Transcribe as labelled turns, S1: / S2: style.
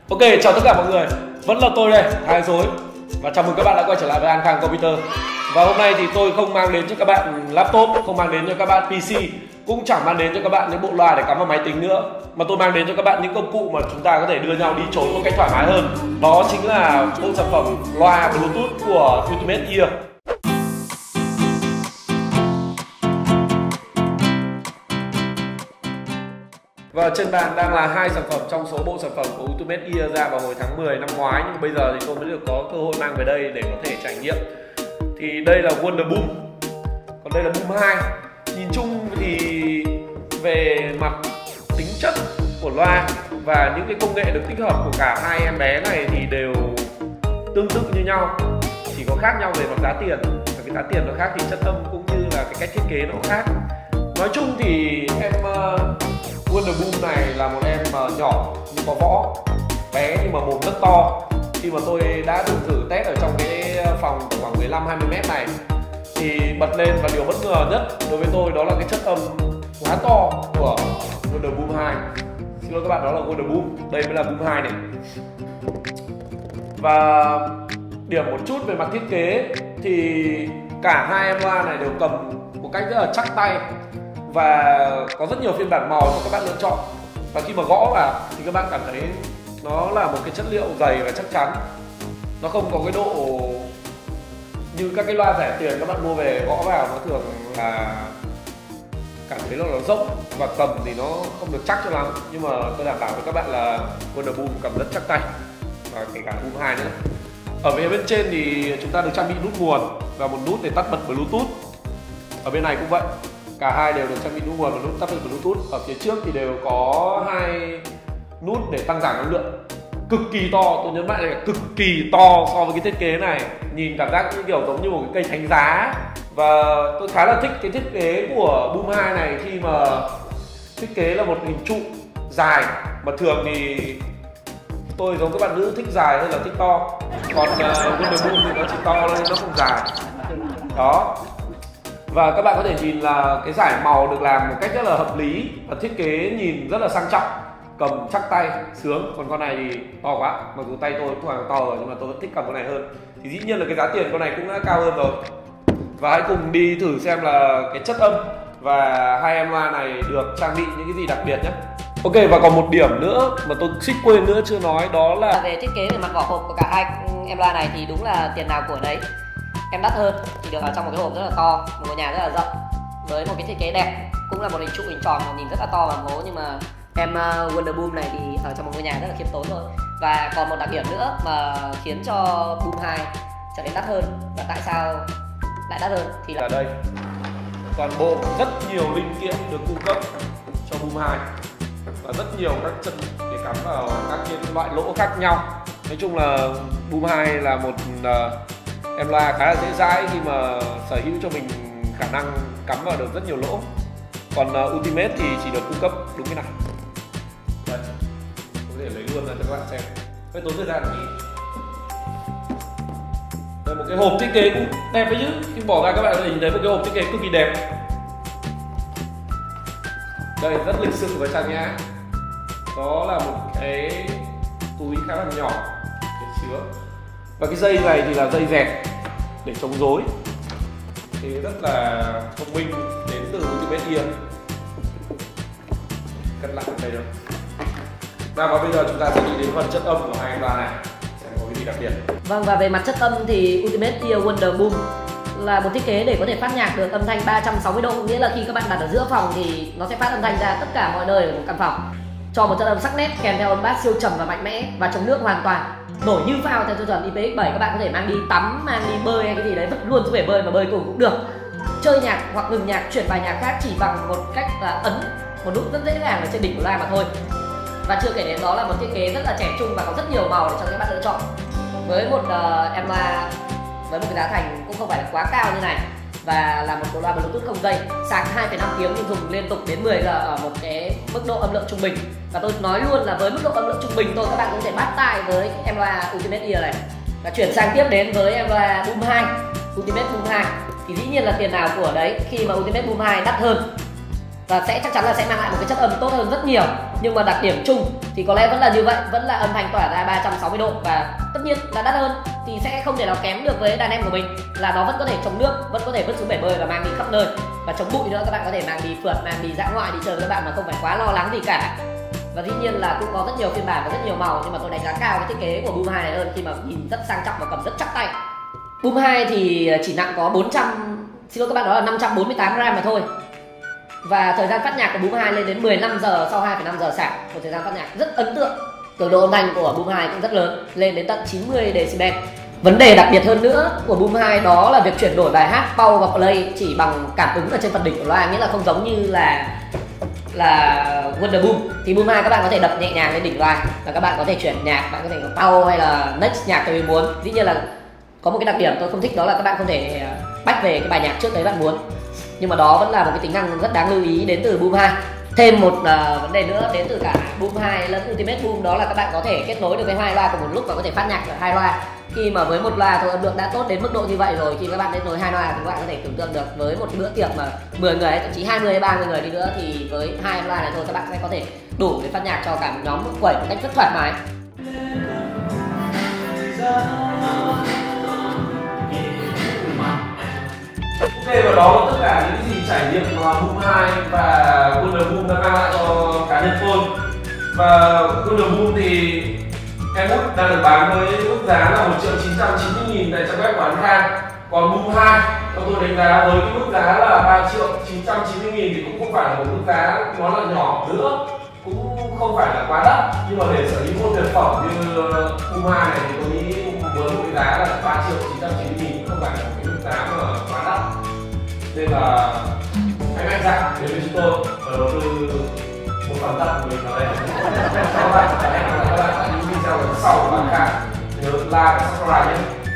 S1: Ok, chào tất cả mọi người. Vẫn là tôi đây, Thái Dối. Và chào mừng các bạn đã quay trở lại với An Khang Computer. Và hôm nay thì tôi không mang đến cho các bạn laptop, không mang đến cho các bạn PC, cũng chẳng mang đến cho các bạn những bộ loa để cắm vào máy tính nữa, mà tôi mang đến cho các bạn những công cụ mà chúng ta có thể đưa nhau đi trốn một cách thoải mái hơn. Đó chính là bộ sản phẩm loa Bluetooth của Ultimate Ear. Và trên bàn đang là hai sản phẩm trong số bộ sản phẩm của Ultimate Ear ra vào hồi tháng 10 năm ngoái, nhưng bây giờ thì tôi mới được có cơ hội mang về đây để có thể trải nghiệm. Thì đây là Wonder Boom, còn đây là Boom 2. Nhìn chung thì về mặt tính chất của loa và những cái công nghệ được tích hợp của cả hai em bé này thì đều tương tự như nhau, chỉ có khác nhau về mặt giá tiền. Và cái giá tiền nó khác thì chất âm cũng như là cái cách thiết kế nó cũng khác. Nói chung thì em Wonder Boom này là một em nhỏ nhưng có võ, bé nhưng mà mồm rất to. Khi mà tôi đã từng thử test ở trong cái phòng khoảng 15-20 mét này thì bật lên và điều bất ngờ nhất đối với tôi đó là cái chất âm quá to của Wonder Boom 2. Xin lỗi các bạn, đó là Wonder Boom, đây mới là Boom 2 này. Và điểm một chút về mặt thiết kế thì cả hai em loa này đều cầm một cách rất là chắc tay và có rất nhiều phiên bản màu cho các bạn lựa chọn. Và khi mà gõ vào thì các bạn cảm thấy nó là một cái chất liệu dày và chắc chắn. Nó không có cái độ như các cái loa rẻ tiền các bạn mua về gõ vào, nó thường là cảm thấy nó rộng và cầm thì nó không được chắc cho lắm. Nhưng mà tôi đảm bảo với các bạn là Wonder Boom cầm rất chắc tay, và kể cả Boom 2 nữa. Ở phía bên trên thì chúng ta được trang bị nút nguồn và một nút để tắt bật Bluetooth. Ở bên này cũng vậy, cả hai đều được trang bị nút nguồn và nút tắt bật Bluetooth. Ở phía trước thì đều có hai nút để tăng giảm năng lượng, cực kỳ to. Tôi nhấn mạnh là cực kỳ to so với cái thiết kế này, nhìn cảm giác như kiểu giống như một cái cây thánh giá. Và tôi khá là thích cái thiết kế của Boom 2 này khi mà thiết kế là một hình trụ dài, mà thường thì tôi giống các bạn nữ thích dài hơn là thích to, còn Wonder Boom thì nó chỉ to lên, nó không dài đó. Và các bạn có thể nhìn là cái dải màu được làm một cách rất là hợp lý và thiết kế nhìn rất là sang trọng, cầm chắc tay, sướng. Còn con này thì to quá, mặc dù tay tôi cũng to rồi nhưng mà tôi vẫn thích cầm con này hơn. Thì dĩ nhiên là cái giá tiền con này cũng đã cao hơn rồi. Và hãy cùng đi thử xem là cái chất âm và hai em loa này được trang bị những cái gì đặc biệt nhé. Ok, và còn một điểm nữa mà tôi xích quên nữa chưa nói, đó là
S2: về thiết kế về mặt vỏ hộp của cả hai em loa này thì đúng là tiền nào của đấy. Em đắt hơn thì được ở trong một cái hộp rất là to, một ngôi nhà rất là rộng với một cái thiết kế đẹp, cũng là một hình trụ hình tròn mà nhìn rất là to và ngố. Nhưng mà em Wonder Boom này thì ở trong một ngôi nhà rất là khiêm tốn thôi. Và còn một đặc điểm nữa mà khiến cho Boom 2 trở nên đắt hơn, và tại sao lại đắt hơn thì
S1: là đây, toàn bộ rất nhiều linh kiện được cung cấp cho Boom 2 và rất nhiều các chân để cắm vào các cái loại lỗ khác nhau. Nói chung là Boom 2 là một em loa khá là dễ dãi khi mà sở hữu cho mình khả năng cắm vào được rất nhiều lỗ. Còn Ultimate thì chỉ được cung cấp đúng cái này. Đây, có thể lấy luôn ra cho các bạn xem. Hơi tốn thời gian một tí. Đây, một cái hộp thiết kế cũng đẹp đấy chứ. Khi bỏ ra các bạn có thể nhìn thấy một cái hộp thiết kế cực kỳ đẹp. Đây, rất lịch sự và trang nhã. Đó là một cái túi khá là nhỏ để chứa. Và cái dây này thì là dây dẹt để chống rối, thì rất là thông minh đến từ Ultimate Ear. Cân lại đây rồi. Và bây giờ chúng ta sẽ đi đến phần chất âm của hai em loa này, xem có cái gì đặc biệt.
S2: Vâng, và về mặt chất âm thì Ultimate Ear Wonder Boom là một thiết kế để có thể phát nhạc được âm thanh 360 độ, nghĩa là khi các bạn đặt ở giữa phòng thì nó sẽ phát âm thanh ra tất cả mọi nơi ở một căn phòng, cho một chất âm sắc nét kèm theo âm bass siêu trầm và mạnh mẽ và chống nước hoàn toàn, nổi như phao theo tiêu chuẩn IPX7. Các bạn có thể mang đi tắm, mang đi bơi hay cái gì đấy, vứt luôn xuống bể bơi mà bơi cùng cũng được. Chơi nhạc hoặc ngừng nhạc, chuyển bài nhạc khác chỉ bằng một cách là ấn một nút rất dễ dàng ở trên đỉnh của loa mà thôi. Và chưa kể đến đó là một thiết kế rất là trẻ trung và có rất nhiều màu để cho các bạn lựa chọn. Với một em loa với một cái giá thành cũng không phải là quá cao như này, và là một bộ loa Bluetooth không dây, sạc 2,5 tiếng nhưng dùng liên tục đến 10 giờ ở một cái mức độ âm lượng trung bình. Và tôi nói luôn là với mức độ âm lượng trung bình thôi các bạn cũng có thể bắt tai với em loa Ultimate Ear này. Và chuyển sang tiếp đến với em loa Boom 2, Ultimate Boom 2 thì dĩ nhiên là tiền nào của đấy, khi mà Ultimate Boom 2 đắt hơn và chắc chắn là sẽ mang lại một cái chất âm tốt hơn rất nhiều. Nhưng mà đặc điểm chung thì có lẽ vẫn là như vậy, vẫn là âm thanh tỏa ra 360 độ và tất nhiên là đắt hơn thì sẽ không thể nào kém được với đàn em của mình, là nó vẫn có thể chống nước, vẫn có thể vứt xuống bể bơi và mang đi khắp nơi, và chống bụi nữa, các bạn có thể mang đi phượt, mang đi dã ngoại đi chơi với các bạn mà không phải quá lo lắng gì cả. Và dĩ nhiên là cũng có rất nhiều phiên bản và rất nhiều màu, nhưng mà tôi đánh giá cao cái thiết kế của Boom 2 này hơn khi mà nhìn rất sang trọng và cầm rất chắc tay. Boom 2 thì chỉ nặng có xin lỗi các bạn, đó là 548 gram mà thôi. Và thời gian phát nhạc của Boom 2 lên đến 15 giờ sau 2,5 giờ sạc, một thời gian phát nhạc rất ấn tượng. Cường độ âm thanh của Boom 2 cũng rất lớn, lên đến tận 90 decibel. Vấn đề đặc biệt hơn nữa của Boom 2 đó là việc chuyển đổi bài hát pause và play chỉ bằng cảm ứng ở trên phần đỉnh của loa, nghĩa là không giống như là Wonder Boom. Thì Boom 2 các bạn có thể đập nhẹ nhàng lên đỉnh loa và các bạn có thể chuyển nhạc, bạn có thể pause hay là next nhạc tùy mình muốn. Dĩ nhiên là có một cái đặc điểm tôi không thích, đó là các bạn không thể bách về cái bài nhạc trước đấy bạn muốn. Nhưng mà đó vẫn là một cái tính năng rất đáng lưu ý đến từ Boom 2. Thêm một vấn đề nữa đến từ cả Boom 2 lẫn Ultimate Boom, đó là các bạn có thể kết nối được với hai loa cùng một lúc và có thể phát nhạc ở hai loa. Khi mà với một loa thôi âm lượng đã tốt đến mức độ như vậy rồi, khi các bạn kết nối hai loa thì các bạn có thể tưởng tượng được với một bữa tiệc mà 10 người hay thậm chí 20 hay 30 người đi nữa thì với hai loa này thôi các bạn sẽ có thể đủ để phát nhạc cho cả một nhóm quẩy một cách rất thoải mái.
S1: Ok, và đó là tất cả những gì trải nghiệm mà Boom 2 và Wonder Boom đã mang lại cho cá nhân tôi. Và Wonder Boom thì em út đang được bán với mức giá là 1.990.000 tại trang web của anh Khang. Còn Boom 2 tôi đánh giá với cái mức giá là 3.990.000 thì cũng không phải là một mức giá nó là nhỏ nữa, cũng không phải là quá đắt, nhưng mà để sở hữu một thực phẩm như Boom 2 này thì tôi nghĩ với một cái giá là 3.990.000 không phải là một cái mức giá mà quá đắt, nên là hãy mạnh dạn đến với chúng tôi và đầu tư một phần tập của mình vào đây. Các bạn hẹn gặp lại các bạn ở những video lần sau của bạn Khang, nhớ like và subscribe nhé.